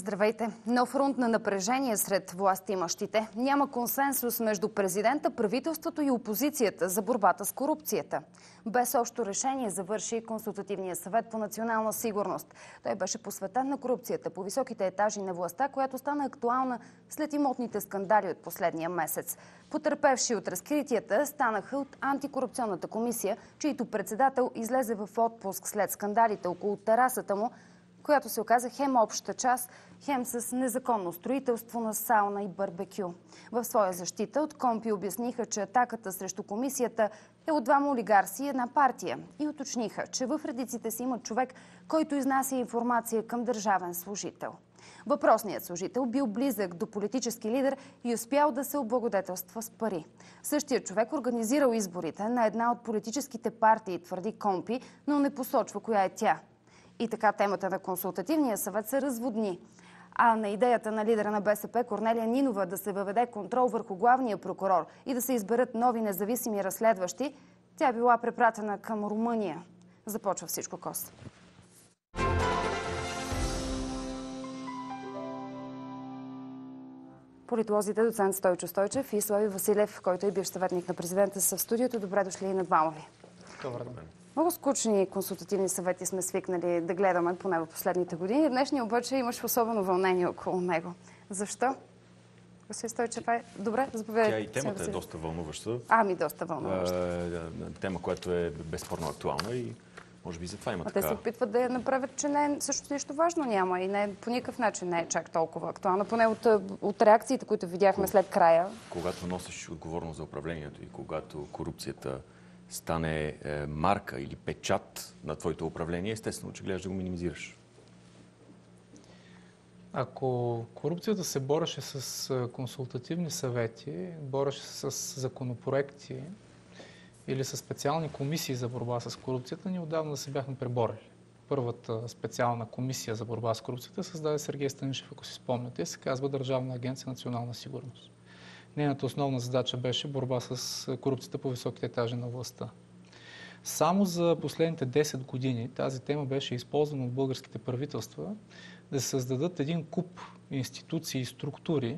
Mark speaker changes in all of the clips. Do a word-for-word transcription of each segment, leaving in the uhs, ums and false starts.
Speaker 1: Здравейте! Нов фронт на напрежение сред властимащите. Няма консенсус между президента, правителството и опозицията за борбата с корупцията. Без общо решение завърши Консултативния съвет по национална сигурност. Той беше посветен на корупцията по високите етажи на властта, която стана актуална след имотните скандали от последния месец. Потърпевши от разкритията станаха от антикорупционната комисия, чийто председател излезе в отпуск след скандалите около терасата му, която се оказа хем обща част, хем с незаконно строителство на сауна и барбекю. В своя защита от КОНПИ обясниха, че атаката срещу комисията е от двама олигарси и една партия и уточниха, че в редиците си има човек, който изнася информация към държавен служител. Въпросният служител бил близък до политически лидер и успял да се облагодетелства с пари. Същият човек организирал изборите на една от политическите партии, твърди КОНПИ, но не посочва коя е тя. И така темата на Консултативния съвет се разводни. А на идеята на лидера на БСП Корнелия Нинова да се въведе контрол върху главния прокурор и да се изберат нови независими разследващи, тя била препратена към Румъния. Започва всичко, Кост. Политолозите доцент Стойчо Стойчев и Слави Василев, който е бивш съветник на президента, са в студиото. Добре дошли и на двама ви.
Speaker 2: Добър ден.
Speaker 1: Много скучни консултативни съвети сме свикнали да гледаме, поне в последните години. Днешния обаче имаш особено вълнение около него. Защо? Господин Стойчев, добре, заповядайте.
Speaker 3: Тя и темата е доста вълнуваща.
Speaker 1: Ами, доста вълнуваща.
Speaker 3: А, тема, която е безспорно актуална и може би затова има
Speaker 1: а
Speaker 3: така.
Speaker 1: Те се опитват да я направят, че не, също нещо важно няма и не, по никакъв начин не е чак толкова актуална. Поне от, от реакциите, които видяхме след края.
Speaker 3: Когато носиш отговорност за управлението и когато корупцията стане е, марка или печат на твоето управление, естествено, че гледаш да го минимизираш.
Speaker 2: Ако корупцията се бореше с консултативни съвети, бореше се с законопроекти или с специални комисии за борба с корупцията, ние отдавна се бяхме преборили. Първата специална комисия за борба с корупцията създаде Сергей Станишев, ако си спомняте, и се казва Държавна агенция национална сигурност. Нейната основна задача беше борба с корупцията по високите етажи на властта. Само за последните десет години тази тема беше използвана от българските правителства да се създадат един куп институции и структури,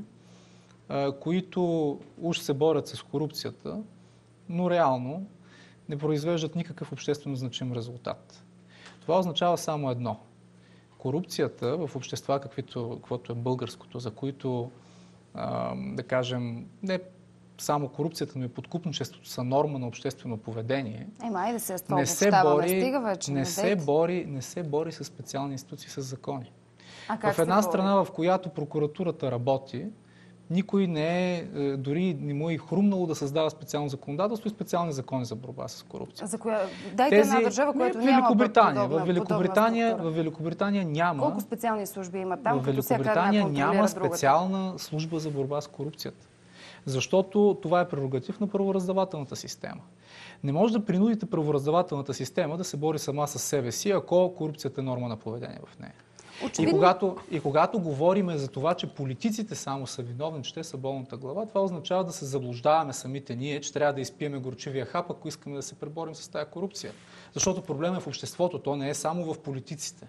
Speaker 2: които уж се борят с корупцията, но реално не произвеждат никакъв обществено значим резултат. Това означава само едно. Корупцията в общества, каквито, каквото е българското, за които да кажем, не само корупцията, но и подкупничеството са норма на обществено поведение.
Speaker 1: Ема, айде се, това
Speaker 2: не се бори,
Speaker 1: стига вече,
Speaker 2: не се бори, не се бори с специални институции, с закони.
Speaker 1: А как
Speaker 2: в една
Speaker 1: се
Speaker 2: страна, в която прокуратурата работи, никой не е, дори не му е хрумнало да създава специално законодателство и специални закони за борба с корупция.
Speaker 1: За коя? Дайте
Speaker 2: Тези...
Speaker 1: една държава, която
Speaker 2: не,
Speaker 1: няма
Speaker 2: Великобритания.
Speaker 1: подобна,
Speaker 2: в Великобритания,
Speaker 1: подобна
Speaker 2: в Великобритания няма.
Speaker 1: Колко специални служби има там?
Speaker 2: В Великобритания няма специална другата служба за борба с корупцията. Защото това е прерогатив на правораздавателната система. Не може да принудите правораздавателната система да се бори сама с себе си, ако корупцията е норма на поведение в нея. И когато, и когато говорим за това, че политиците само са виновни, че те са болната глава, това означава да се заблуждаваме самите ние, че трябва да изпиеме горчивия хап, ако искаме да се преборим с тази корупция. Защото проблемът е в обществото, то не е само в политиците.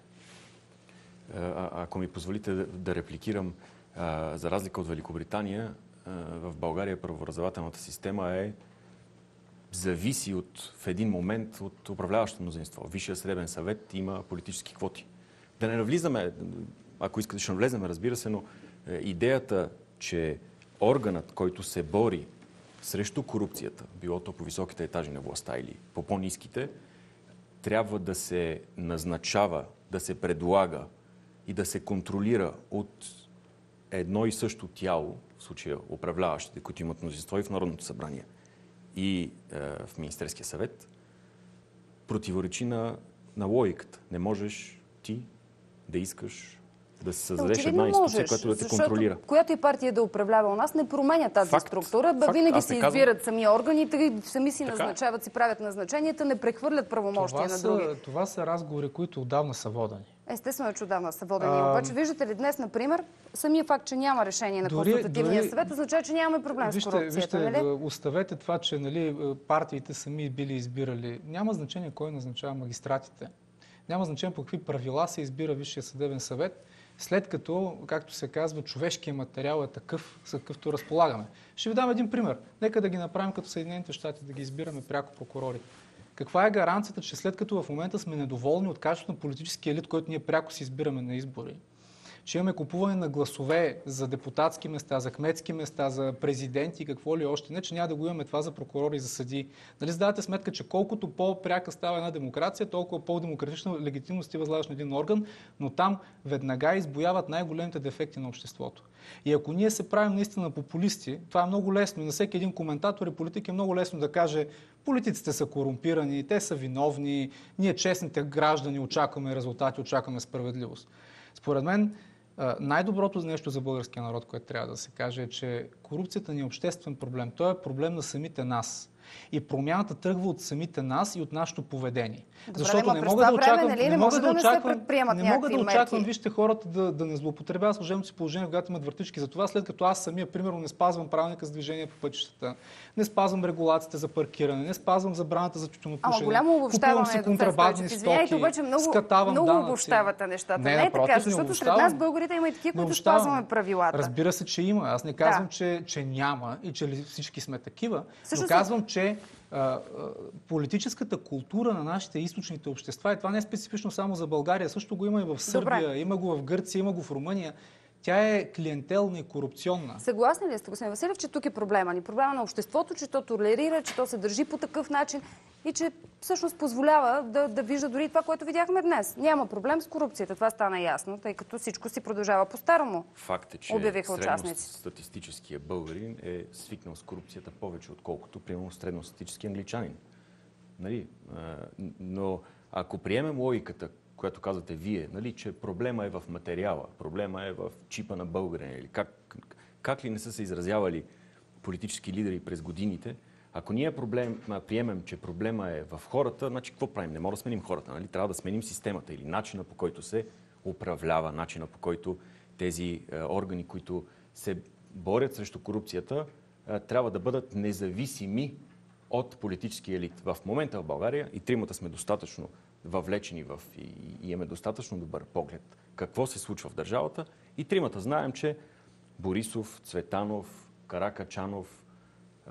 Speaker 3: А, ако ми позволите да, да репликирам, а, за разлика от Великобритания, а, в България правораздавателната система е зависи от, в един момент от управляващото мнозинство. Висшия съдебен съвет има политически квоти. Да не навлизаме, ако искате, ще навлеземе, разбира се, но е, идеята, че органът, който се бори срещу корупцията, било то по високите етажи на властта или по по-ниските, трябва да се назначава, да се предлага и да се контролира от едно и също тяло, в случая управляващите, които имат мнозинство и в Народното събрание, и е, в Министерския съвет, противоречи на, на логиката. Не можеш ти да искаш да се създадеш
Speaker 1: да,
Speaker 3: една институция,
Speaker 1: можеш,
Speaker 3: която да те контролира.
Speaker 1: Която и партия да управлява у нас, не променя тази
Speaker 3: факт,
Speaker 1: структура. Факт. Винаги се
Speaker 3: казвам...
Speaker 1: избират сами органите, сами си
Speaker 3: така?
Speaker 1: назначават, си правят назначенията, не прехвърлят правомощия на други.
Speaker 2: Са, това са разговори, които отдавна са водени.
Speaker 1: Естествено, че отдавна са водени.
Speaker 2: А...
Speaker 1: Обаче, виждате ли днес, например, самия факт, че няма решение на
Speaker 2: дори,
Speaker 1: Консултативния
Speaker 2: дори...
Speaker 1: съвет, означава, че нямаме проблем
Speaker 2: вижте,
Speaker 1: с корупцията.
Speaker 2: Вижте,
Speaker 1: нали?
Speaker 2: оставете това, че нали, партиите сами били избирали. Няма значение кой назначава магистратите. Няма значение по какви правила се избира Висшия съдебен съвет. след като, както се казва, човешкият материал е такъв, с какъвто разполагаме. Ще ви дам един пример. Нека да ги направим като Съединените щати, да ги избираме пряко прокурори. Каква е гаранцията, че след като в момента сме недоволни от качеството на политическия елит, който ние пряко си избираме на избори, че имаме купуване на гласове за депутатски места, за кметски места, за президенти и какво ли още не, че няма да го имаме това за прокурори и за съдии. Нали задавате сметка, че колкото по-пряка става една демокрация, толкова по-демократична легитимност ти възлагаш на един орган, но там веднага избояват най-големите дефекти на обществото. И ако ние се правим наистина популисти, това е много лесно и на всеки един коментатор и политик е много лесно да каже: политиците са корумпирани, те са виновни, ние честните граждани очакваме резултати, очакваме справедливост. Според мен най-доброто нещо за българския народ, което трябва да се каже, е, че корупцията ни е обществен проблем. Той е проблем на самите нас. И промяната тръгва от самите нас и от нашето поведение.
Speaker 1: Добре,
Speaker 2: защото не
Speaker 1: мога да очаквам,
Speaker 2: нали, не,
Speaker 1: не
Speaker 2: мога да,
Speaker 1: да
Speaker 2: очаквам,
Speaker 1: не
Speaker 2: мога да очаквам,
Speaker 1: мерки.
Speaker 2: вижте, хората да, да не злоупотребяват служебното си положение, когато имат въртички. Затова, след като аз самия, примерно, не спазвам правилника за движение по пътищата, не спазвам регулациите за паркиране, не спазвам забраната за тютюнопушене, купувам си контрабандни стоки,
Speaker 1: обаче много,
Speaker 2: скатавам
Speaker 1: много
Speaker 2: данъци.
Speaker 1: обобщавате нещата.
Speaker 2: Не,
Speaker 1: не е
Speaker 2: напротив,
Speaker 1: така, защото сред нас българите има и такива, които спазваме правилата.
Speaker 2: Разбира се, че има. Аз не казвам,
Speaker 1: да.
Speaker 2: че, че няма и че всички сме такива,
Speaker 1: Също
Speaker 2: но казвам, че а, а, политическата култура на нашите източните общества, и това не е специфично само за България, също го има и в Сърбия, Добре. има го в Гърция, има го в Румъния. Тя е клиентелна и корупционна.
Speaker 1: Съгласни ли сте, господин Василев, че тук е проблема ни? Проблема на обществото, че то толерира, че то се държи по такъв начин и че всъщност позволява да, да вижда дори това, което видяхме днес. Няма проблем с корупцията. Това стана ясно, тъй като всичко си продължава по-старому.
Speaker 3: Факт е, че средностатистическия българин е свикнал с корупцията повече, отколкото, примерно, средностатистически англичанин. Нали? Но ако приемем логиката, която казвате вие, нали, че проблема е в материала, проблема е в чипа на българина, или как, как ли не са се изразявали политически лидери през годините, ако ние проблем, приемем, че проблема е в хората, значи какво правим? Не може да сменим хората, нали? Трябва да сменим системата или начина, по който се управлява, начина, по който тези е, органи, които се борят срещу корупцията, е, трябва да бъдат независими от политическия елит. В момента в България и тримата сме достатъчно въвлечени в и, и имаме достатъчно добър поглед какво се случва в държавата. И тримата знаем, че Борисов, Цветанов, Каракачанов, е,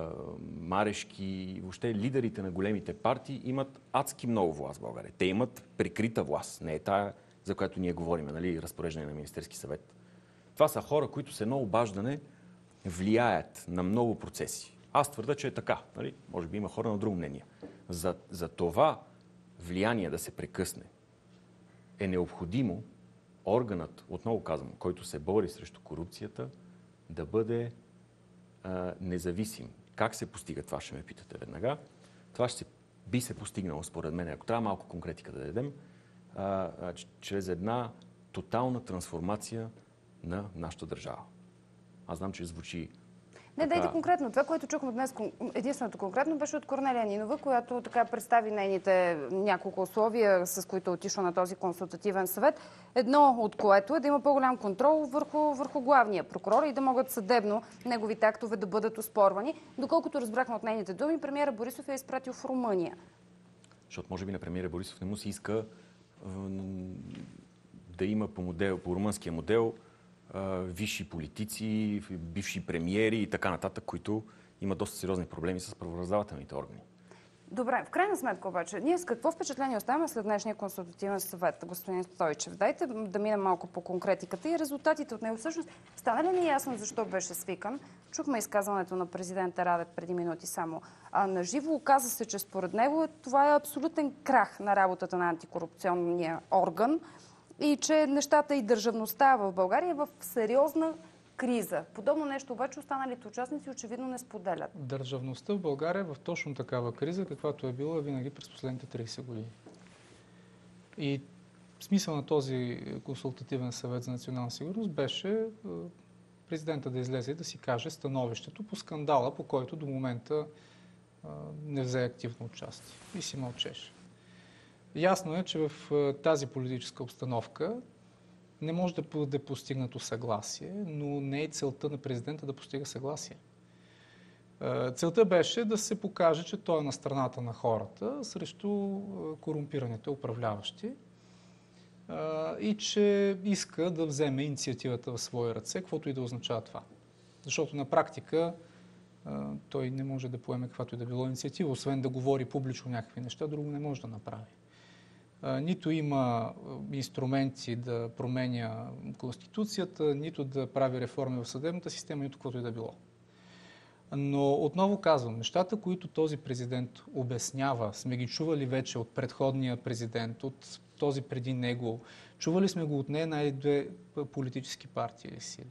Speaker 3: Марешки, въобще лидерите на големите партии имат адски много власт в България. Те имат прикрита власт. Не е тая, за която ние говорим, нали, разпореждане на Министерски съвет. Това са хора, които с едно обаждане влияят на много процеси. Аз твърда, че е така. Нали? Може би има хора на друго мнение. За, за това влияние да се прекъсне е необходимо органът, отново казвам, който се бори срещу корупцията, да бъде а, независим. Как се постига това, ще ме питате веднага. Това ще се, би се постигнало, според мен, ако трябва малко конкретика да дадем, а, а, чрез една тотална трансформация на нашата държава. Аз знам, че звучи...
Speaker 1: Не, дайте конкретно. Това, което чухме днес, единственото конкретно беше от Корнелия Нинова, която така представи нейните няколко условия, с които отишла на този консултативен съвет. Едно от което е да има по-голям контрол върху, върху главния прокурор и да могат съдебно неговите актове да бъдат оспорвани. Доколкото разбрахме от нейните думи, премиера Борисов е изпратил в Румъния.
Speaker 3: Защото може би на премиера Борисов не му се иска да има по, модел, по румънския модел висши политици, бивши премиери и така нататък, които имат доста сериозни проблеми с правораздавателните органи.
Speaker 1: Добре, в крайна сметка обаче, ние с какво впечатление оставаме след днешния консултативен съвет, господин Стойчев? Дайте да минем малко по конкретиката и резултатите от него. Всъщност, стана ли ни ясно защо беше свикан? Чухме изказването на президента Радев преди минути само. А наживо оказа се, че според него това е абсолютен крах на работата на антикорупционния орган и че нещата и държавността в България е в сериозна криза. Подобно нещо обаче останалите участници очевидно не споделят.
Speaker 2: Държавността в България е в точно такава криза, каквато е била винаги през последните трийсет години. И смисъл на този консултативен съвет за национална сигурност беше президента да излезе и да си каже становището по скандала, по който до момента не взе активно участие и си мълчеше. Ясно е, че в тази политическа обстановка не може да бъде постигнато съгласие, но не е целта на президента да постига съгласие. Целта беше да се покаже, че той е на страната на хората срещу корумпираните управляващи. а, и че иска да вземе инициативата в свои ръце, каквото и да означава това. Защото на практика а, той не може да поеме каквато и да било инициатива, освен да говори публично някакви неща, друго не може да направи. А, нито има инструменти да променя Конституцията, нито да прави реформи в съдебната система, нито каквото и да било. Но отново казвам, нещата, които този президент обяснява, сме ги чували вече от предходния президент, от този преди него, чували сме го от не една или две политически партии или сили.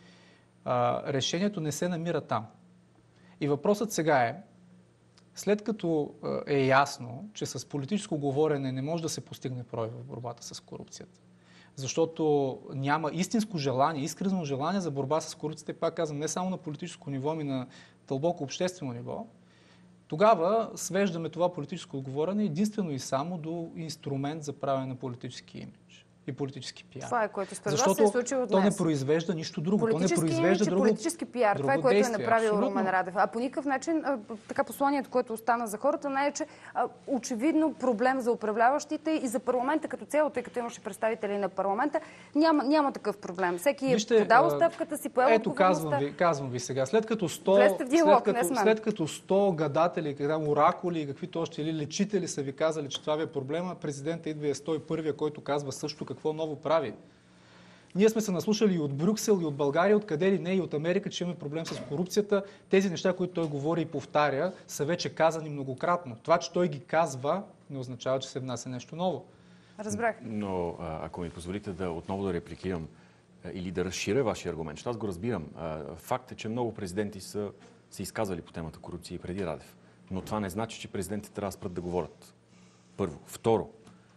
Speaker 2: А, решението не се намира там. И въпросът сега е, след като е ясно, че с политическо говорене не може да се постигне пробив в борбата с корупцията, защото няма истинско желание, искрено желание за борба с корупцията, и пак казвам, не само на политическо ниво, ами на дълбоко обществено ниво, тогава свеждаме това политическо говорене единствено и само до инструмент за правене на политически имидж и политически пиар.
Speaker 1: Това е, което според
Speaker 2: Защото
Speaker 1: вас се е случило днес.
Speaker 2: то не произвежда нищо друго. То не произвежда
Speaker 1: имидж,
Speaker 2: друго,
Speaker 1: политически пиар. Това е, което
Speaker 2: действие.
Speaker 1: е направил
Speaker 2: Абсолютно.
Speaker 1: Румен Радев. А по никакъв начин, така посланието, което остана за хората, не е, че а, очевидно проблем за управляващите и за парламента като цяло, тъй като имаше представители на парламента, няма, няма такъв проблем. Всеки
Speaker 2: Вижте,
Speaker 1: е подал оставката си, поел
Speaker 2: ето,
Speaker 1: отговорността.
Speaker 2: казвам ви, казвам ви сега. След като сто,
Speaker 1: Влезте в диалог,
Speaker 2: след
Speaker 1: не с
Speaker 2: като,
Speaker 1: мен.
Speaker 2: след като сто гадатели, когда оракули и каквито още или лечители са ви казали, че това ви е проблема, президентът идва и е сто и първия, който казва също какво ново прави. Ние сме се наслушали и от Брюксел, и от България, откъде ли не, и от Америка, че имаме проблем с корупцията. Тези неща, които той говори и повтаря, са вече казани многократно. Това, че той ги казва, не означава, че се внася нещо ново.
Speaker 1: Разбрах.
Speaker 3: Но ако ми позволите да отново да репликирам или да разширя вашия аргумент, защото аз го разбирам. Факт е, че много президенти са се изказвали по темата корупция и преди Радев. Но това не значи, че президентите трябва да спрат да говорят. Първо. Второ,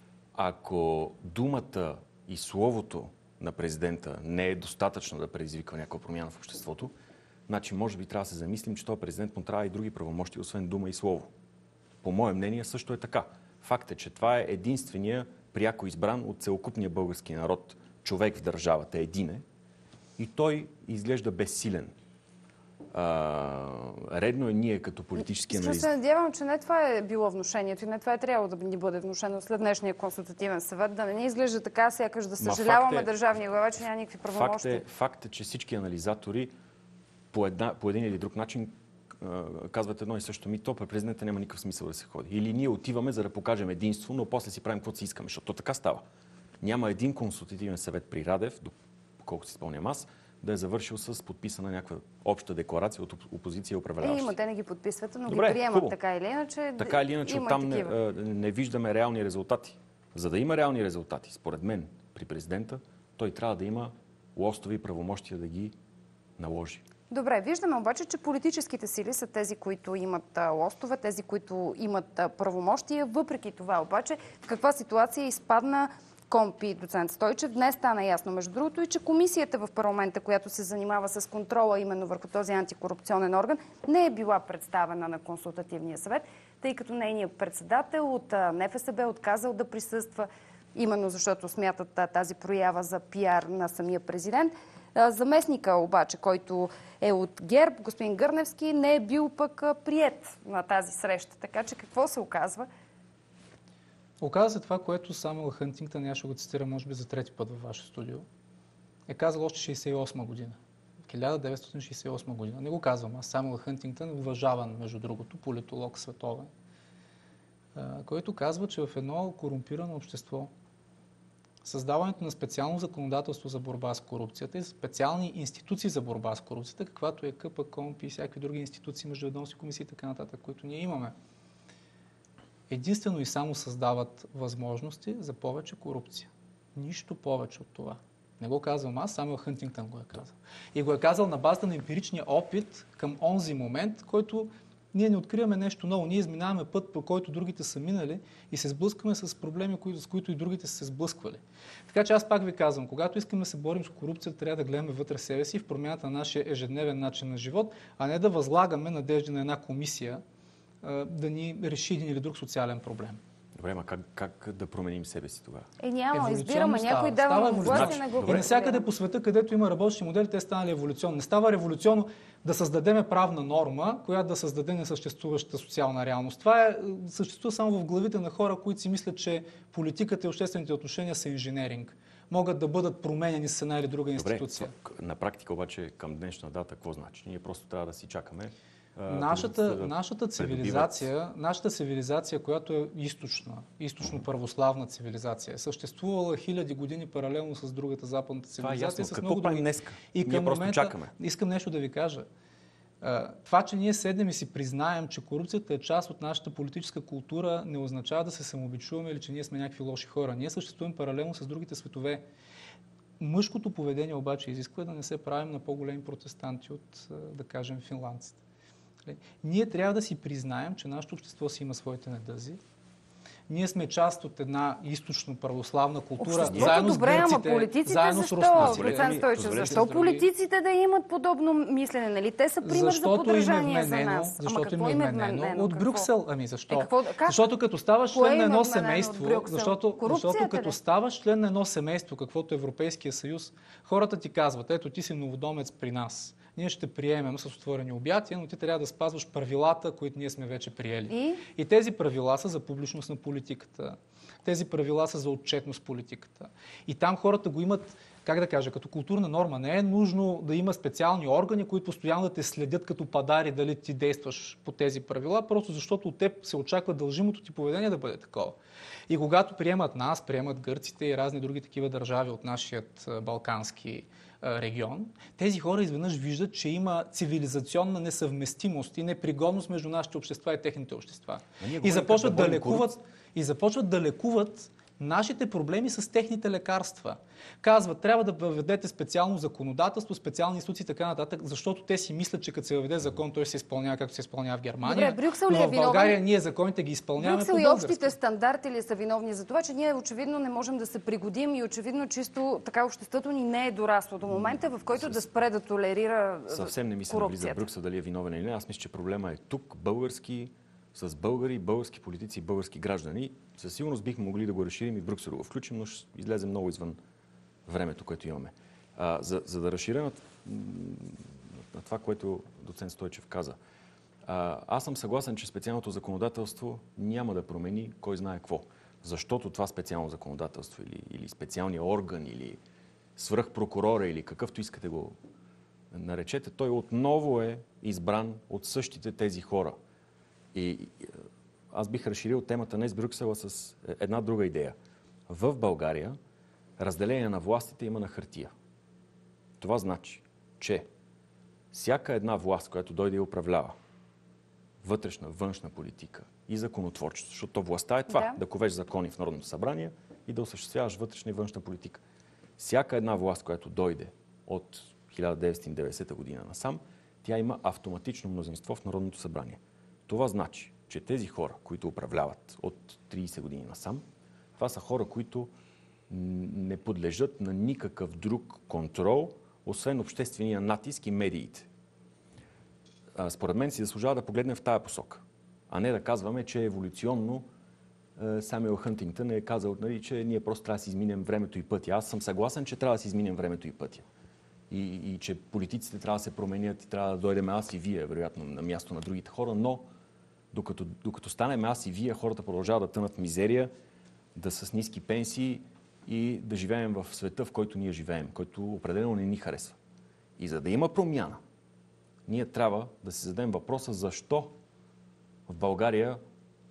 Speaker 3: ако думата и словото на президента не е достатъчно да предизвиква някаква промяна в обществото, значи може би трябва да се замислим, че този президент му трябва и други правомощи, освен дума и слово. По мое мнение също е така. Факт е, че това е единствения пряко избран от целокупния български народ човек в държавата, един е, и той изглежда безсилен. А, редно е ние като политически анализ.
Speaker 1: се надявам, че не това е било внушението и не това е трябвало да ни бъде внушено след днешния консултативен съвет, да не ни изглежда така, сякаш да съжаляваме
Speaker 3: е,
Speaker 1: държавния глава, че няма никакви правомощи.
Speaker 3: Факт е, факт е, че всички анализатори по, една, по един или друг начин казват едно и също. Ми, то при президента няма никакъв смисъл да се ходи. Или ние отиваме за да покажем единство, но после си правим каквото си искаме, защото така става. Няма един консултативен съвет при Радев, доколко си спомням аз, да е завършил с подписана някаква обща декларация от опозиция и управляващи.
Speaker 1: Е, има, те не ги подписват, но
Speaker 3: Добре,
Speaker 1: ги приемат
Speaker 3: хубаво.
Speaker 1: така или иначе.
Speaker 3: Така или иначе, оттам не, не виждаме реални резултати. За да има реални резултати, според мен, при президента, той трябва да има лостови правомощия да ги наложи.
Speaker 1: Добре, виждаме обаче, че политическите сили са тези, които имат лостове, тези, които имат правомощия. Въпреки това обаче, в каква ситуация изпадна Компи доцент Стойчев. Днес стана ясно, между другото, и че комисията в парламента, която се занимава с контрола именно върху този антикорупционен орган, не е била представена на консултативния съвет, тъй като нейният председател от НФСБ отказал да присъства, именно защото смятат тази проява за пиар на самия президент. Заместника обаче, който е от ГЕРБ, господин Гърневски, не е бил пък приет на тази среща. Така че какво се оказва?
Speaker 2: Оказва се това, което Самюел Хънтингтън, аз ще го цитира може би за трети път във ваше студио, е казал още шейсет и осма година. хиляда деветстотин шейсет и осма година. Не го казвам аз. Самюел Хънтингтън, уважаван, между другото, политолог световен, който казва, че в едно корумпирано общество създаването на специално законодателство за борба с корупцията и специални институции за борба с корупцията, каквато е КПКОНПИ и всякакви други институции, междуведомствени комисии и така нататък, които ние имаме, единствено и само създават възможности за повече корупция. Нищо повече от това. Не го казвам аз, Самюел Хънтингтън го е казал. И го е казал на базата на емпиричния опит към онзи момент, който ние не откриваме нещо ново. Ние изминаваме път, по който другите са минали и се сблъскваме с проблеми, с които и другите са се сблъсквали. Така че аз пак ви казвам, когато искаме да се борим с корупцията, трябва да гледаме вътре себе си в промяната на нашия ежедневен начин на живот, а не да възлагаме надежди на една комисия да ни реши един или друг социален проблем.
Speaker 3: Добре, ма как, как да променим себе си тогава?
Speaker 1: Е, няма,
Speaker 2: Еволюционно
Speaker 1: избираме
Speaker 2: става.
Speaker 1: някой,
Speaker 2: Става
Speaker 1: даваме
Speaker 2: еволюционно.
Speaker 1: власт и не го
Speaker 2: И навсякъде по света, където има работещи модели, те станали еволюционно. Не става революционно да създадеме правна норма, която да създаде несъществуваща социална реалност. Това е, съществува само в главите на хора, които си мислят, че политиката и обществените отношения са инженеринг. Могат да бъдат променени с една или друга институция.
Speaker 3: Добре, на практика обаче към днешна дата какво значи? Ние просто трябва да си чакаме.
Speaker 2: Нашата, нашата цивилизация, нашата цивилизация, която е източна, източно-православна цивилизация, е съществувала хиляди години паралелно с другата западната цивилизация.
Speaker 3: Това е ясно.
Speaker 2: С
Speaker 3: Какво
Speaker 2: много
Speaker 3: правим
Speaker 2: други...
Speaker 3: днеска?
Speaker 2: И към
Speaker 3: ние просто
Speaker 2: момента,
Speaker 3: чакаме.
Speaker 2: Искам нещо да ви кажа. Това, че ние седнем и си признаем, че корупцията е част от нашата политическа култура, не означава да се самообичуваме или че ние сме някакви лоши хора. Ние съществуваме паралелно с другите светове. Мъжкото поведение обаче изисква да не се правим на по-големи протестанти от, да кажем, финландците. Ние трябва да си признаем, че нашето общество си има своите недъзи. Ние сме част от една източно-православна култура,
Speaker 1: Обществото
Speaker 2: заедно с
Speaker 1: добре, ама
Speaker 2: гърците,
Speaker 1: политиците
Speaker 2: заедно с
Speaker 1: защо,
Speaker 2: руснаците.
Speaker 1: доцент Стойчев, защо политиците да имат подобно мислене? Нали? Те са пример
Speaker 2: защото
Speaker 1: за подражание
Speaker 2: им е вменено,
Speaker 1: за нас.
Speaker 2: защото
Speaker 1: ама
Speaker 2: им
Speaker 1: какво
Speaker 2: е вменено,
Speaker 1: вменено?
Speaker 2: от
Speaker 1: Какво?
Speaker 2: Брюксел. Ами защо?
Speaker 1: Е, какво,
Speaker 2: защото като ставаш
Speaker 1: Кое
Speaker 2: член на
Speaker 1: им е
Speaker 2: едно
Speaker 1: вменено от
Speaker 2: семейство,
Speaker 1: Брюксел?
Speaker 2: защото, защото като
Speaker 1: ли?
Speaker 2: ставаш член на едно семейство, каквото е Европейския съюз, хората ти казват, ето ти си новодомец при нас. Ние ще приемем с отворени обятия, но ти трябва да спазваш правилата, които ние сме вече приели.
Speaker 1: И?
Speaker 2: И тези правила са за публичност на политиката. Тези правила са за отчетност в политиката. И там хората го имат, как да кажа, като културна норма. Не е нужно да има специални органи, които постоянно да те следят като падари дали ти действаш по тези правила, просто защото от теб се очаква дължимото ти поведение да бъде такова. И когато приемат нас, приемат гърците и разни други такива държави от нашият балкански регион, тези хора изведнъж виждат, че има цивилизационна несъвместимост и непригодност между нашите общества и техните общества. И започват да, да лекуват, и започват да лекуват нашите проблеми с техните лекарства. Казват, трябва да въведете специално законодателство, специални институции и така нататък, защото те си мислят, че като се въведе закон, той се изпълнява както се изпълнява в Германия.
Speaker 1: Добре, Брюксел ли е
Speaker 2: но в България
Speaker 1: виновен?
Speaker 2: ние законите ги изпълняваме
Speaker 1: Брюксел
Speaker 2: по
Speaker 1: и
Speaker 2: български.
Speaker 1: общите стандарти ли са виновни за това, че ние очевидно не можем да се пригодим и очевидно чисто така обществото ни не е дорасло до момента, в който да спре да толерира
Speaker 3: Съвсем не ми се навлиза Брюксел дали е виновен или не. Аз мисля, че проблема е тук, български, с българи, български политици и български граждани. Със сигурност бихме могли да го разширим и Брюксел го включим, но ще излезе много извън времето, което имаме. А, за, за да разширя на, на това, което доцент Стойчев каза. А, аз съм съгласен, че специалното законодателство няма да промени кой знае какво. Защото това специално законодателство или, или специалния орган, или свръхпрокурора, или какъвто искате го наречете, той отново е избран от същите тези хора. И аз бих разширил темата не с Брюксела с една друга идея. В България разделение на властите има на хартия. Това значи, че всяка една власт, която дойде и управлява вътрешна, външна политика и законотворчество, защото властта е това, да, да ковеш закони в Народното събрание и да осъществяваш вътрешна и външна политика. Всяка една власт, която дойде от хиляда деветстотин и деветдесета година насам, тя има автоматично мнозинство в Народното събрание. Това значи, че тези хора, които управляват от трийсет години насам, това са хора, които не подлежат на никакъв друг контрол, освен обществения натиск и медиите. Според мен си заслужава да погледнем в тая посока, а не да казваме, че еволюционно Самюел Хънтингтън е казал, нали, че ние просто трябва да си изминем времето и пътя. Аз съм съгласен, че трябва да си изминем времето и пътя. И, и че политиците трябва да се променят и трябва да дойдем аз и вие, вероятно, на място на другите хора, но докато, докато станем аз и вие, хората продължават да тънат в мизерия, да са с ниски пенсии и да живеем в света, в който ние живеем, който определено не ни харесва. И за да има промяна, ние трябва да си зададем въпроса защо в България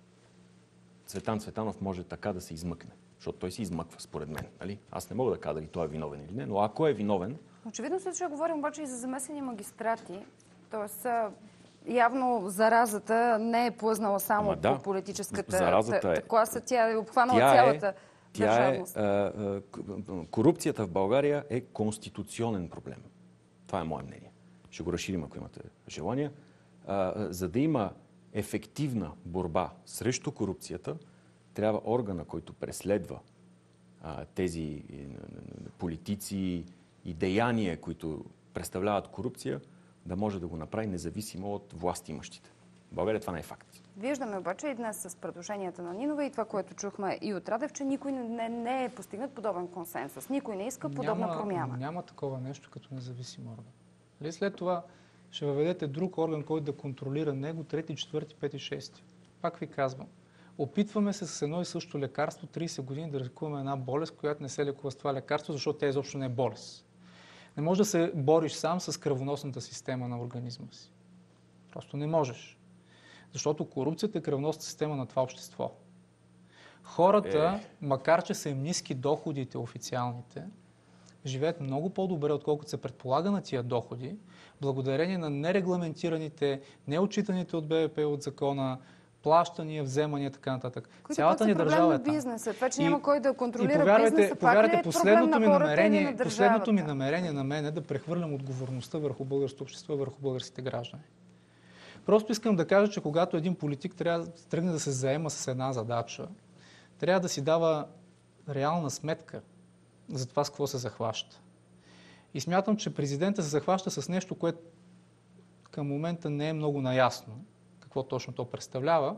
Speaker 3: Цветан Цветанов може така да се измъкне. Защото той се измъква, според мен. Нали? Аз не мога да кажа дали той е виновен или не, но ако е виновен...
Speaker 1: Очевидно се, че говорим обаче и за замесени магистрати. Тоест, явно заразата не е плъзнала само
Speaker 3: да,
Speaker 1: по политическата
Speaker 3: заразата е,
Speaker 1: класа, тя е обхванала
Speaker 3: тя
Speaker 1: цялата
Speaker 3: е,
Speaker 1: държавност.
Speaker 3: Тя е, а, а, корупцията в България е конституционен проблем. Това е мое мнение. Ще го разширим, ако имате желание. А, за да има ефективна борба срещу корупцията, трябва органа, който преследва а, тези политици и деяния, които представляват корупция, да може да го направи независимо от властимащите. В България това не е факт.
Speaker 1: Виждаме обаче и днес с предложенията на Нинова и това, което чухме и от Радев, че никой не, не е постигнат подобен консенсус. Никой не иска подобна
Speaker 2: няма,
Speaker 1: промяна.
Speaker 2: Няма такова нещо като независим орган. След това ще въведете друг орган, който да контролира него, трети, четвърти, пети, шести. Пак ви казвам. Опитваме се с едно и също лекарство трийсет години да лекуваме една болест, която не се лекува с това лекарство, защото тя изобщо не е болест. Не можеш да се бориш сам с кръвоносната система на организма си. Просто не можеш. Защото корупцията е кръвоносната система на това общество. Хората, е... макар че са им ниски доходите официалните, живеят много по-добре, отколкото се предполага на тия доходи, благодарение на нерегламентираните, неотчитаните от БВП от закона, плащания, вземания, така нататък.
Speaker 1: Които
Speaker 2: Цялата ни държава е там.
Speaker 1: Бизнеса. Това, че и, няма кой да контролира
Speaker 2: и повярвайте,
Speaker 1: бизнеса,
Speaker 2: повярвайте,
Speaker 1: пак ли е
Speaker 2: последното
Speaker 1: проблем
Speaker 2: ми
Speaker 1: на хората
Speaker 2: намерение,
Speaker 1: или на
Speaker 2: последното ми намерение на мен е да прехвърлям отговорността върху българското общество и върху българските граждани. Просто искам да кажа, че когато един политик трябва да тръгне да се заема с една задача, трябва да си дава реална сметка за това с какво се захваща. И смятам, че президентът се захваща с нещо, което към момента не е много наясно какво точно то представлява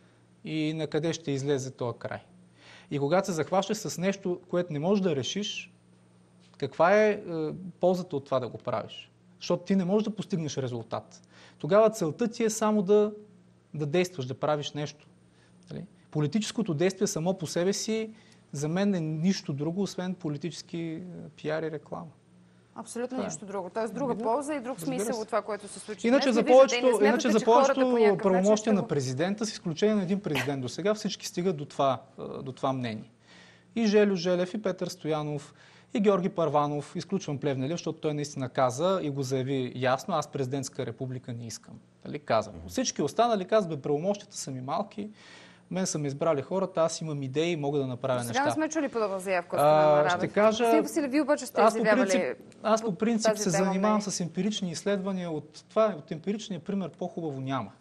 Speaker 2: и на къде ще излезе този край. И когато се захващаш с нещо, което не можеш да решиш, каква е, е ползата от това да го правиш? Защото ти не можеш да постигнеш резултат. Тогава целта ти е само да, да действаш, да правиш нещо. Политическото действие само по себе си за мен е нищо друго, освен политически пиар и реклама.
Speaker 1: Абсолютно
Speaker 2: това
Speaker 1: нищо друго. Тоест друга
Speaker 2: да,
Speaker 1: полза и друг смисъл от това, което се случи.
Speaker 2: Иначе
Speaker 1: днес.
Speaker 2: за повечето,
Speaker 1: Виждате,
Speaker 2: иначе за повечето правомощия
Speaker 1: го...
Speaker 2: на президента, с изключение на един президент до сега, всички стигат до това, до това мнение. И Желю Желев, и Петър Стоянов, и Георги Първанов, изключвам Плевнелиев, защото той наистина каза и го заяви ясно, аз президентска република не искам. Дали казвам. Всички останали казват, бе, правомощията са ми малки, мен са ме избрали хората, аз имам идеи и мога да направя
Speaker 1: сега
Speaker 2: неща.
Speaker 1: Сега не сме чули подобна заявка от страна на Радев.
Speaker 2: Ще кажа...
Speaker 1: Вие обаче сте
Speaker 2: аз по принцип,
Speaker 1: изявявали
Speaker 2: аз по принцип се занимавам
Speaker 1: не.
Speaker 2: с емпирични изследвания. От това, от емпиричния пример по-хубаво няма.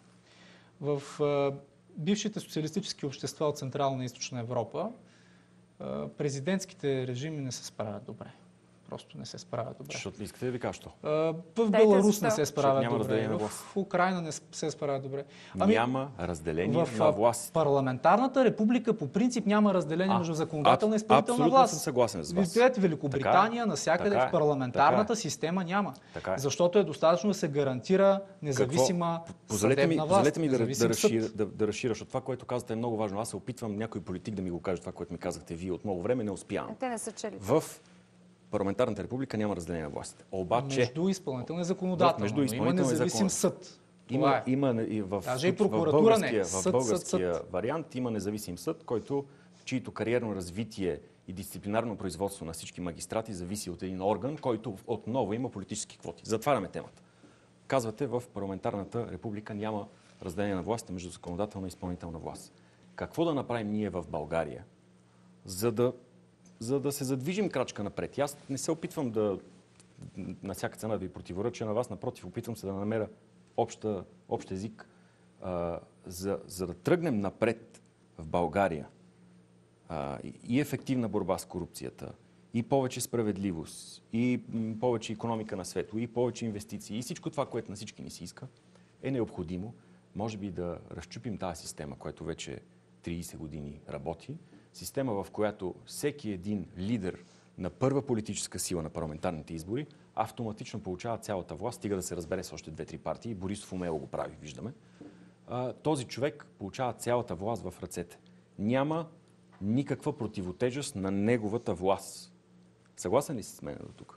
Speaker 2: В а, бившите социалистически общества от Централна и Източна Европа а, президентските режими не се справят добре. Просто не се справят добре.
Speaker 3: Защото не искате да ви кажа що?
Speaker 2: В Беларус не се справят
Speaker 3: няма
Speaker 2: добре,
Speaker 3: на
Speaker 2: в Украйна не се справят добре.
Speaker 3: Ами, няма разделение
Speaker 2: в
Speaker 3: на власт.
Speaker 2: Парламентарната република по принцип няма разделение
Speaker 3: а,
Speaker 2: между законодателна и изпълнителна
Speaker 3: абсолютно
Speaker 2: власт.
Speaker 3: съм съгласен с вас.
Speaker 2: Виждате, Великобритания,
Speaker 3: така,
Speaker 2: насякъде
Speaker 3: така,
Speaker 2: в парламентарната
Speaker 3: така,
Speaker 2: система няма.
Speaker 3: Така е.
Speaker 2: Защото е достатъчно да се гарантира независима
Speaker 3: Позволете ми,
Speaker 2: съдебна власт.
Speaker 3: позволете ми да, да, разширя,
Speaker 2: съд.
Speaker 3: да, да разширя, защото това, което казвате, е много важно. Аз се опитвам някой политик да ми го каже това, което ми казахте вие от много време, не успявам.
Speaker 1: Те не са чели.
Speaker 3: В парламентарната република няма разделение на властите. Обаче,
Speaker 2: между изпълнителна и законодателна.
Speaker 3: Между изпълнителна
Speaker 2: има независим
Speaker 3: закон.
Speaker 2: съд.
Speaker 3: Има, има и в,
Speaker 2: Даже и
Speaker 3: в
Speaker 2: прокуратура не.
Speaker 3: в
Speaker 2: Съд,
Speaker 3: българския
Speaker 2: съд, съд.
Speaker 3: вариант има независим съд, който, чието кариерно развитие и дисциплинарно производство на всички магистрати зависи от един орган, който отново има политически квоти. Затваряме темата. Казвате, в парламентарната република няма разделение на властите между законодателна и изпълнителна власт. Какво да направим ние в България, за да, за да се задвижим крачка напред? Аз не се опитвам да на всяка цена да ви противореча на вас, напротив, опитвам се да намеря обща, общ език, а, за, за да тръгнем напред в България а, и ефективна борба с корупцията, и повече справедливост, и м, повече икономика на светло, и повече инвестиции, и всичко това, което на всички ни се иска, е необходимо, може би да разчупим тази система, която вече трийсет години работи, система, в която всеки един лидер на първа политическа сила на парламентарните избори автоматично получава цялата власт, стига да се разбере с още две-три партии. Борисов умело го прави, виждаме. А, този човек получава цялата власт в ръцете. Няма никаква противотежест на неговата власт. Съгласен ли си с мен до тук?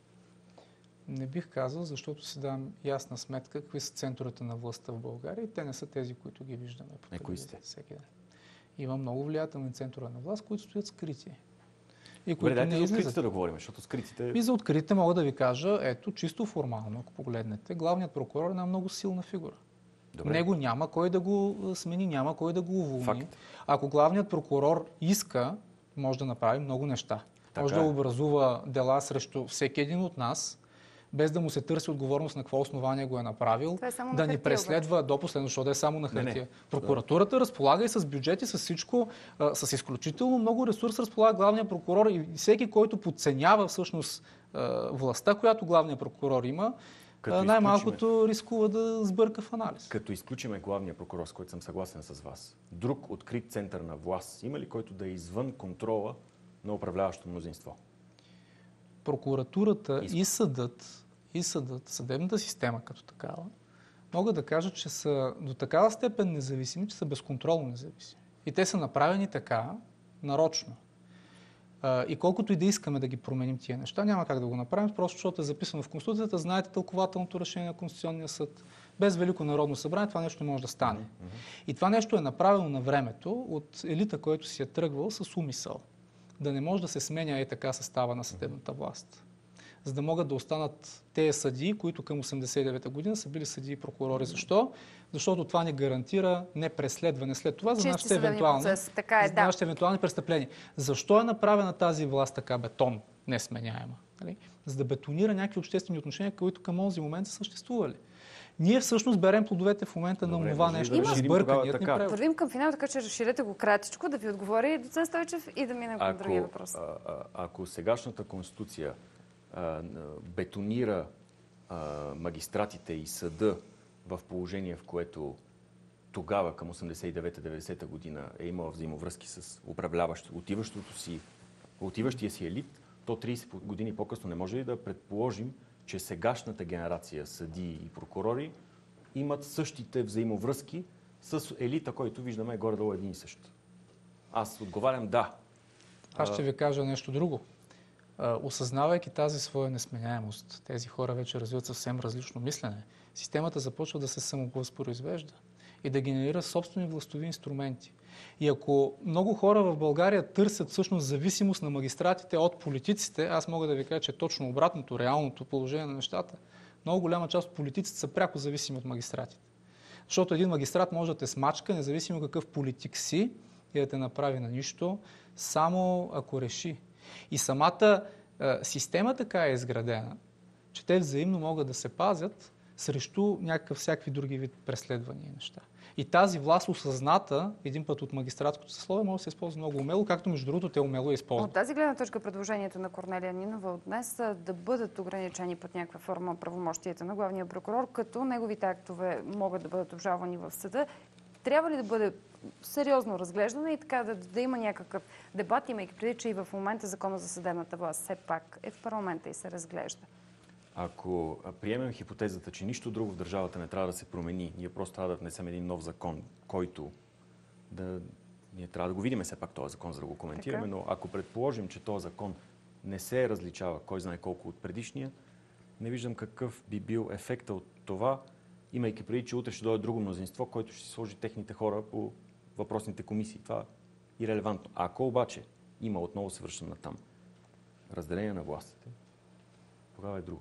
Speaker 2: Не бих казал, защото си дам ясна сметка какви са центровете на властта в България и те не са тези, които ги виждаме по телевизията всеки ден. Има много влиятелни центрове на власт, които стоят скрити. И които
Speaker 3: Добре,
Speaker 2: не
Speaker 3: дайте за
Speaker 2: излизат.
Speaker 3: откритите да говорим, защото скритите...
Speaker 2: И за откритите мога да ви кажа, ето, чисто формално, ако погледнете, главният прокурор е една много силна фигура.
Speaker 3: Добре.
Speaker 2: Него няма кой да го смени, няма кой да го уволни.
Speaker 3: Факт.
Speaker 2: Ако главният прокурор иска, може да направи много неща.
Speaker 3: Така
Speaker 2: може
Speaker 3: е.
Speaker 2: да образува дела срещу всеки един от нас, без да му се търси отговорност на какво основание го е направил,
Speaker 1: е да
Speaker 2: ни преследва до последно, защото е само на хартия.
Speaker 3: Не, не.
Speaker 2: Прокуратурата разполага и с бюджети, с всичко, а, с изключително много ресурс разполага главният прокурор и всеки, който подценява всъщност а, властта, която главният прокурор има, най-малкото рискува да сбърка в анализ.
Speaker 3: Като изключиме главния прокурор, с който съм съгласен с вас, друг открит център на власт има ли, който да е извън контрола на управляващото мнозинство?
Speaker 2: Прокуратурата и съдът, и съдът, съдебната система като такава, могат да кажат, че са до такава степен независими, че са безконтролно независими. И те са направени така, нарочно. И колкото и да искаме да ги променим тия неща, няма как да го направим, просто защото е записано в Конституцията, знаете тълкователното решение на Конституционния съд. Без Велико народно събрание това нещо не може да стане. Mm-hmm. И това нещо е направено на времето от елита, който си е тръгвал с умисъл. Да не може да се сменя и така състава на съдебната власт. За да могат да останат тези съдии, които към осемдесет и девета година са били съдии и прокурори. Защо? Защото това ни гарантира непреследване след това за нашите евентуални,
Speaker 1: така е,
Speaker 2: за
Speaker 1: да.
Speaker 2: нашите евентуални престъпления. Защо е направена тази власт така бетон, несменяема? Нали? За да бетонира някакви обществени отношения, които към този момент са съществували. Ние всъщност берем плодовете в момента на това нещо.
Speaker 3: Да
Speaker 2: Сбърканият ни
Speaker 3: превод.
Speaker 1: Вървим към финал, така че разширете го кратичко, да ви отговори доцент Стойчев и да минем към другия въпрос.
Speaker 3: А, а, ако сегашната конституция а, бетонира а, магистратите и съда в положение, в което тогава, към осемдесет и девета деветдесета година, е имала взаимовръзки с управляващ, отиващото си, отиващия си елит, то трийсет години по-късно не може ли да предположим, че сегашната генерация съдии и прокурори имат същите взаимовръзки с елита, който виждаме горе-долу един и същ? Аз отговарям да.
Speaker 2: Аз ще ви кажа нещо друго. Осъзнавайки тази своя несменяемост, тези хора вече развиват съвсем различно мислене. Системата започва да се самовъзпроизвежда и да генерира собствени властови инструменти. И ако много хора в България търсят всъщност зависимост на магистратите от политиците, аз мога да ви кажа, че е точно обратното, реалното положение на нещата. Много голяма част от политиците са пряко зависими от магистратите. Защото един магистрат може да те смачка, независимо какъв политик си, и да те направи на нищо, само ако реши. И самата е, система така е изградена, че те взаимно могат да се пазят срещу някакъв всякакви други вид преследвания и неща. И тази власт, осъзната един път от магистратското съсловие, може да се използва много умело, както между другото те умело използват.
Speaker 1: От тази гледна точка предложението на Корнелия Нинова от днес да бъдат ограничени под някаква форма правомощията на главния прокурор, като неговите актове могат да бъдат обжалвани в съда, трябва ли да бъде сериозно разглеждана и така да, да има някакъв дебат, имайки преди, че и в момента Закона за съдебната власт все пак е в парламента и се разглежда?
Speaker 3: Ако приемем хипотезата, че нищо друго в държавата не трябва да се промени, ние просто трябва да внесем един нов закон, който да... Ние трябва да го видим все пак този закон, за да го коментираме, така. Но ако предположим, че този закон не се различава, кой знае колко от предишния, не виждам какъв би бил ефекта от това, имайки преди, че утре ще дойде друго мнозинство, който ще си сложи техните хора по въпросните комисии. Това е ирелевантно. Ако обаче има, отново се връщам на там, разделение на властите, тогава е друго.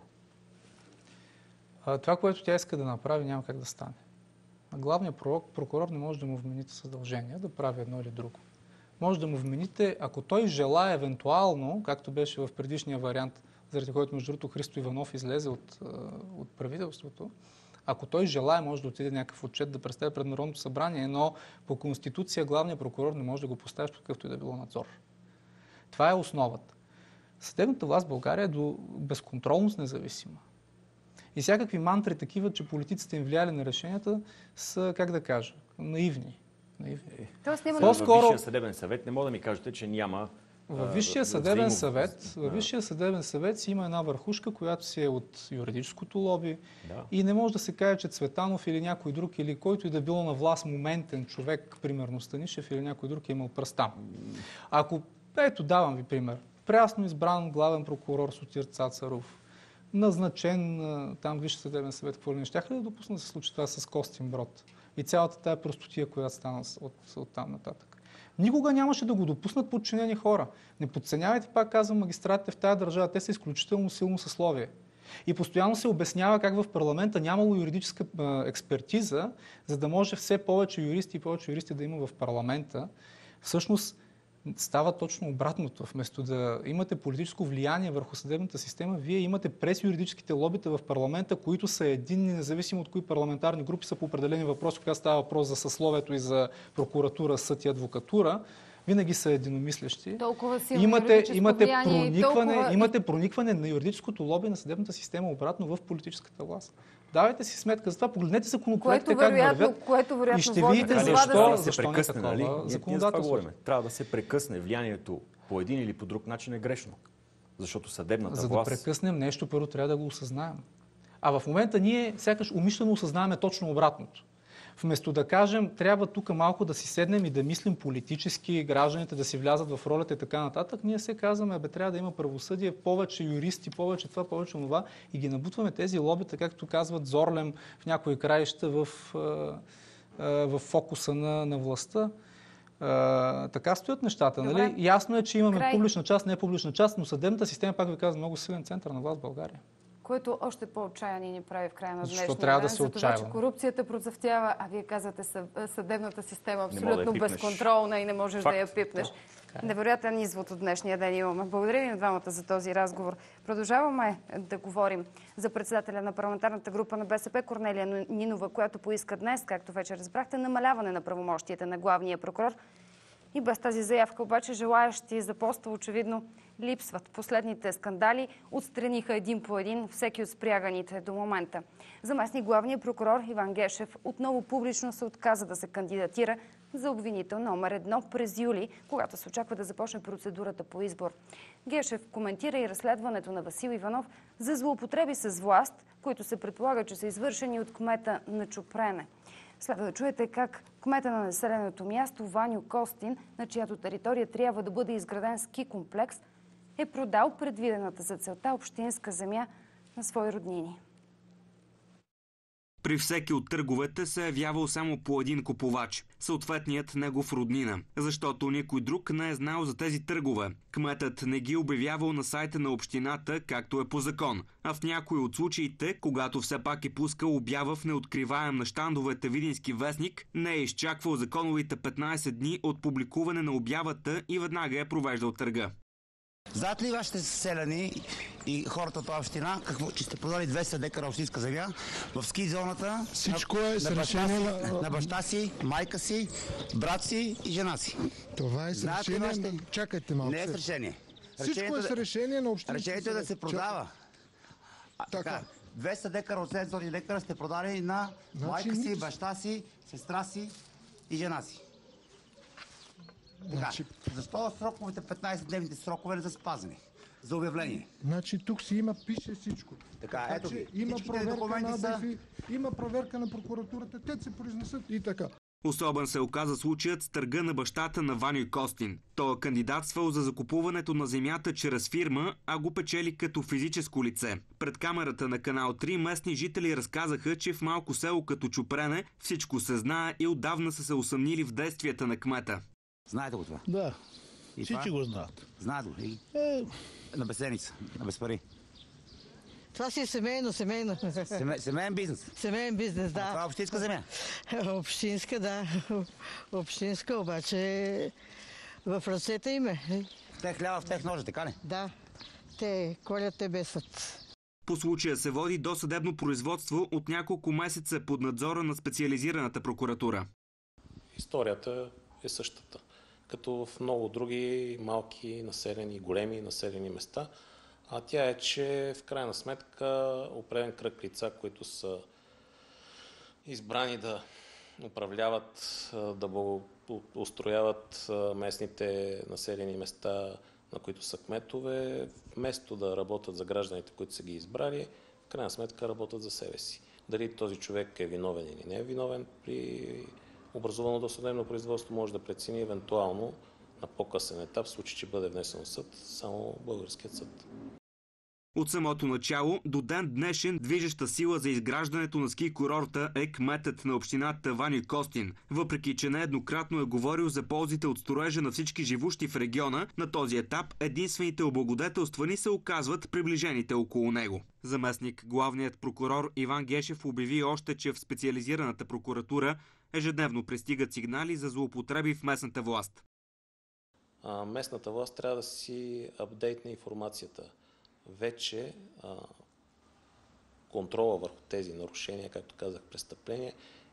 Speaker 2: А, това, което тя иска да направи, няма как да стане. Главният прокурор не може да му вмените задължения да прави едно или друго. Може да му вмените, ако той желае евентуално, както беше в предишния вариант, заради който между другото Христо Иванов излезе от, от правителството, ако той желае, може да отиде някакъв отчет да представи пред Народното събрание, но по Конституция главният прокурор не може да го постави под какъвто и да било надзор. Това е основата. Съдебната власт в България е до безконтролност независима. И всякакви мантри такива, че политиците им влияли на решенията, са, как да кажа, наивни. наивни.
Speaker 3: Тоест, няма По-скоро... Във Висшия съдебен съвет не може да ми кажете, че няма...
Speaker 2: Във Висшия съдебен съвет, във Висшия съдебен съвет си има една върхушка, която си е от юридическото лоби, да. И не може да се каже, че Цветанов или някой друг, или който и да било на власт моментен човек, примерно Станишев или някой друг е имал пръста. Ако, ето давам ви пример, прясно избран главен прокурор Сотир Цацаров, назначен там Висшия съдебен съвет, какво ли не щяха да допусна да се случи това с Костинброд и цялата тая простотия, която стана от, от там нататък. Никога нямаше да го допуснат подчинени хора. Не подценявайте, пак казвам, магистратите в тази държава. Те са изключително силно съсловие. И постоянно се обяснява как в парламента нямало юридическа експертиза, за да може все повече юристи и повече юристи да има в парламента. Всъщност става точно обратното. Вместо да имате политическо влияние върху съдебната система, вие имате през юридическите лобита в парламента, които са единни, независимо от кои парламентарни групи са по определени въпроси, когато става въпрос за съсловието и за прокуратура, съд и адвокатура. винаги са единомислещи.
Speaker 1: Толкова силно
Speaker 2: имате,
Speaker 1: юридическо
Speaker 2: имате,
Speaker 1: влияние и
Speaker 2: проникване,
Speaker 1: толкова...
Speaker 2: имате проникване на юридическото лоби на съдебната система обратно в политическата власт. Давайте си сметка за това. Погледнете законопроектите как вървят
Speaker 1: което вероятно
Speaker 2: и ще
Speaker 1: води
Speaker 2: видите
Speaker 1: до това
Speaker 2: защо,
Speaker 1: да
Speaker 3: да
Speaker 1: се...
Speaker 3: се
Speaker 2: защо не е
Speaker 3: прекъсне,
Speaker 2: такова
Speaker 3: нали? Ние-
Speaker 2: законодателство.
Speaker 3: ние за това говорим. Трябва да се прекъсне влиянието по един или по друг начин е грешно. Защото съдебната
Speaker 2: За да
Speaker 3: власт...
Speaker 2: прекъснем нещо, първо трябва да го осъзнаем. А в момента ние сякаш умишлено осъзнаваме точно обратното. Вместо да кажем, трябва тук малко да си седнем и да мислим политически, гражданите да си влязат в ролята и така нататък, ние се казваме, бе, трябва да има правосъдие, повече юристи, повече това, повече това и ги набутваме тези лобита, както казват Зорлем в някои краища в, в фокуса на, на властта. Uh, така стоят нещата. Нали? Ясно е, че имаме
Speaker 1: Край.
Speaker 2: публична част, не публична част, но съдебната система, пак ви казвам, много силен център на власт в България.
Speaker 1: Което още по-отчаяни ни прави в края на днешния
Speaker 2: Защо трябва да
Speaker 1: ден,
Speaker 2: се
Speaker 1: за това, че
Speaker 2: отчаяваме?
Speaker 1: корупцията процъфтява, а вие казвате съдебната система абсолютно
Speaker 3: да я пипнеш.
Speaker 1: безконтролна и не можеш
Speaker 3: Факт.
Speaker 1: да я пипнеш.
Speaker 2: Да.
Speaker 1: Невероятен извод от днешния ден имаме. Благодаря ви на двамата за този разговор. Продължаваме да говорим за председателя на парламентарната група на БСП Корнелия Нинова, която поиска днес, както вече разбрахте, намаляване на правомощията на главния прокурор. И без тази заявка обаче желаящи за поста очевидно липсват. Последните скандали отстраниха един по един всеки от спряганите до момента. Заместник главния прокурор Иван Гешев отново публично се отказа да се кандидатира за обвинител номер едно през юли, когато се очаква да започне процедурата по избор. Гешев коментира и разследването на Васил Иванов за злоупотреби с власт, които се предполага, че са извършени от кмета на Чупрене. Следва да чуете как кмета на населеното място Ваньо Костин, на чиято територия трябва да бъде изграден ски комплекс, е продал предвидената за целта общинска земя на свои роднини.
Speaker 4: При всеки от търговете се е явявал само по един купувач, съответният негов роднина, защото никой друг не е знал за тези търгове. Кметът не ги обявявал на сайта на общината, както е по закон, а в някои от случаите, когато все пак е пускал обява в неоткриваем на щандовете Видински вестник, не е изчаквал законовите петнайсет дни от публикуване на обявата и веднага е провеждал търга.
Speaker 5: Знаят ли вашите селяни и хората от тази община, какво, че сте продали двеста декара общинска земя в ски зоната?
Speaker 6: Всичко
Speaker 5: на,
Speaker 6: е с
Speaker 5: на,
Speaker 6: решение
Speaker 5: баща си,
Speaker 6: на...
Speaker 5: на баща си, майка си, брат си и жена си.
Speaker 6: Това е с
Speaker 5: Знаят ли
Speaker 6: решение...
Speaker 5: вашите-
Speaker 6: Чакайте малко.
Speaker 5: Не е с решение.
Speaker 6: Всичко е с решение на общинския
Speaker 5: Решението е да
Speaker 6: съвет.
Speaker 5: се продава. А,
Speaker 6: Така.
Speaker 5: така. двеста декара от седемстотин декара сте продали на
Speaker 6: Значи
Speaker 5: майка си,
Speaker 6: ниц-
Speaker 5: баща си, сестра си и жена си. Така.
Speaker 6: Значи,
Speaker 5: Защо сроковете, петнайсет-дневните срокове не са спазени? За обявление.
Speaker 6: значи тук си има, пише всичко.
Speaker 5: Така, ето
Speaker 6: че
Speaker 5: ги.
Speaker 6: има
Speaker 5: Всичките
Speaker 6: проверка
Speaker 5: документи
Speaker 6: на
Speaker 5: са-
Speaker 6: АБФИ, има проверка на прокуратурата, те се произнесат и така.
Speaker 4: Особен се оказа случаят с търга на бащата на Ваньо Костин. Той е кандидатствал за закупуването на земята чрез фирма, а го печели като физическо лице. Пред камерата на Канал три местни жители разказаха, че в малко село като Чупрене всичко се знае и отдавна са се усъмнили в действията на кмета.
Speaker 5: Знаете го това?
Speaker 7: Да,
Speaker 5: И
Speaker 7: всички
Speaker 5: това?
Speaker 7: го знаят.
Speaker 5: Знаят го. И...
Speaker 7: Е,
Speaker 5: На безседница, на без пари.
Speaker 8: Това си е семейно, семейно.
Speaker 5: Семе, семейен бизнес.
Speaker 8: Семейен бизнес,
Speaker 5: Това
Speaker 8: да.
Speaker 5: е общинска земя.
Speaker 8: Общинска, да. Общинска, обаче в ръцете им е.
Speaker 5: Те хляба в тех ножа, така ли?
Speaker 8: Да. Те колят, те бесат.
Speaker 4: По случая се води досъдебно производство от няколко месеца под надзора на специализираната прокуратура.
Speaker 9: Историята е същата, като в много други малки населени, големи населени места. А тя е, че в крайна сметка определен кръг лица, които са избрани да управляват, да устрояват местните населени места, на които са кметове, вместо да работят за гражданите, които са ги избрали, в крайна сметка работят за себе си. Дали този човек е виновен или не е виновен при образувано досъдебно производство, може да прецени евентуално на по-късен етап, в случай, че бъде внесен в съд, само българският съд.
Speaker 4: От самото начало до ден днешен движеща сила за изграждането на ски курорта е кметът на общината Ваньо Костин. Въпреки че нееднократно е говорил за ползите от строежа на всички живущи в региона, на този етап единствените облагодетелствани се оказват приближените около него. Заместник главният прокурор Иван Гешев обяви още, че в специализираната прокуратура ежедневно пристигат сигнали за злоупотреби в местната власт.
Speaker 9: А, местната власт трябва да си апдейтне информацията. Вече а, контрола върху тези нарушения, както казах, престъпления,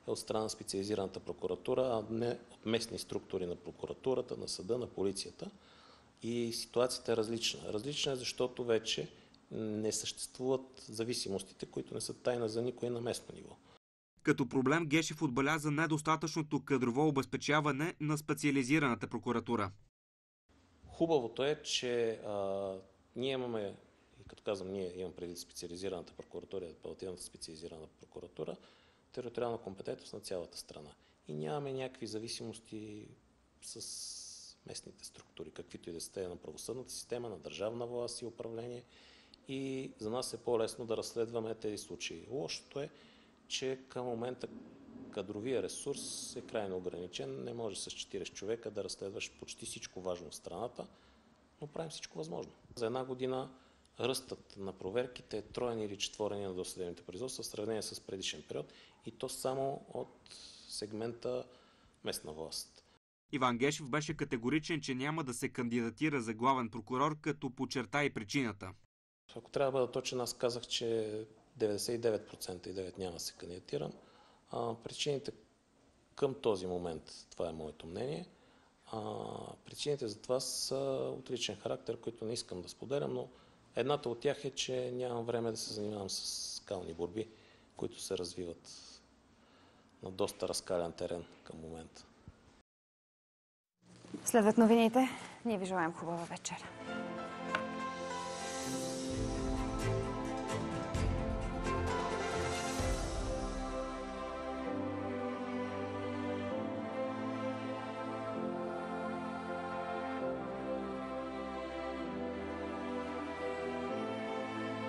Speaker 9: е от страна на специализираната прокуратура, а не от местни структури на прокуратурата, на съда, на полицията. И ситуацията е различна. Различна е, защото вече не съществуват зависимостите, които не са тайна за никой на местно ниво.
Speaker 4: Като проблем Гешев отбеляза недостатъчното кадрово обезпечаване на специализираната прокуратура.
Speaker 9: Хубавото е, че а, ние имаме, и като казвам ние, имам преди специализираната прокуратура, апелативната специализирана прокуратура, териториална компетентност на цялата страна. И нямаме някакви зависимости с местните структури, каквито и да сте на правосъдната система, на държавна власт и управление. И за нас е по-лесно да разследваме тези случаи. Лошото е, че към момента кадровия ресурс е крайно ограничен. Не може с четирийсет човека да разследваш почти всичко важно в страната, но правим всичко възможно. За една година ръстът на проверките е троен или четворен на досъдебните производства в сравнение с предишен период и то само от сегмента местна власт.
Speaker 4: Иван Гешев беше категоричен, че няма да се кандидатира за главен прокурор, като подчерта и причината.
Speaker 9: Ако трябва да бъда точен, аз казах, че деветдесет и девет цяло и девет процента няма да се кандидатирам. А, причините към този момент, това е моето мнение, а, причините за това са от личен характер, които не искам да споделям, но едната от тях е, че нямам време да се занимавам с скални борби, които се развиват на доста разкален терен към момента.
Speaker 1: Следват новините. Ние ви желаем хубава вечер.